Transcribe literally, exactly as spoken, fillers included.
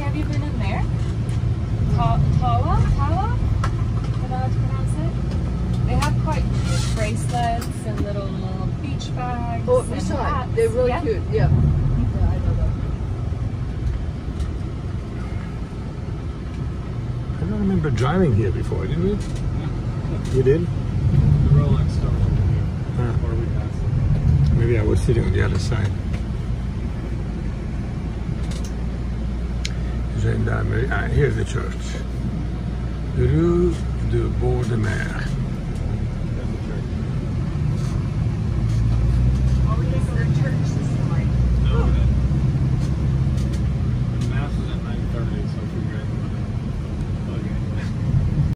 have you been in there? Ta Tawa? Tawa? I don't know how to pronounce it. They have quite cute bracelets and little beach bags. Oh, we and saw hats. it. They're really yeah. cute. Yeah. Yeah, I know that. I don't remember driving here before, did we? Yeah. You did? The Rolex store over here. Ah. Or we passed it. Maybe I was sitting on the other side. We zijn daar, ah, hier is de church. Rue de Bord de Mer.